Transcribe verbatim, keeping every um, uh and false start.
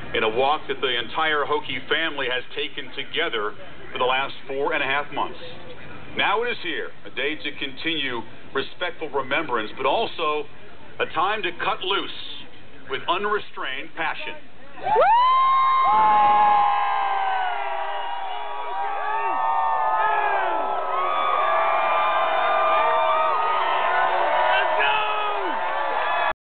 in a walk that the entire Hokie family has taken together for the last four and a half months. Now it is here, a day to continue respectful remembrance, but also a time to cut loose with unrestrained passion.